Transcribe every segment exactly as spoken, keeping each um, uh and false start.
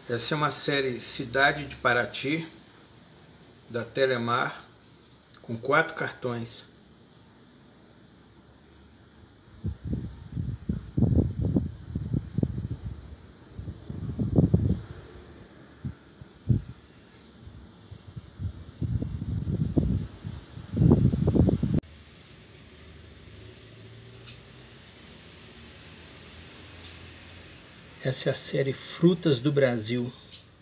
Essa é uma série Cidade de Paraty, da Telemar, com quatro cartões. Essa é a série Frutas do Brasil.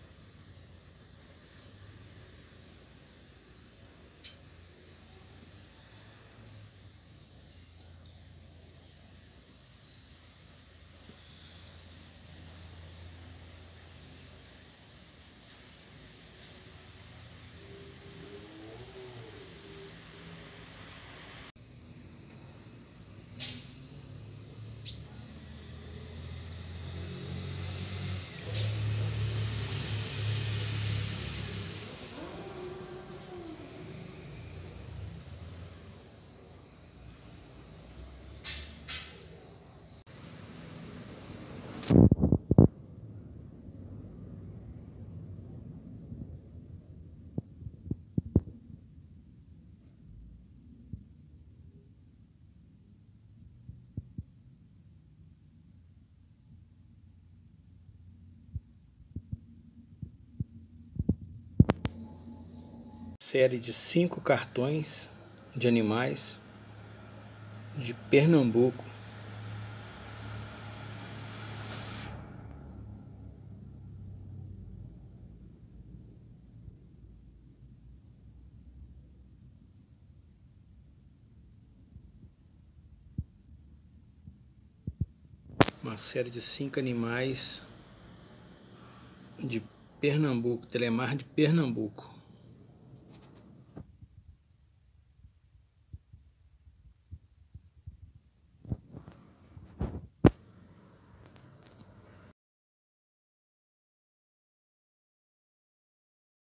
Série de cinco cartões de animais de Pernambuco. Uma série de cinco animais de Pernambuco, Telemar de Pernambuco.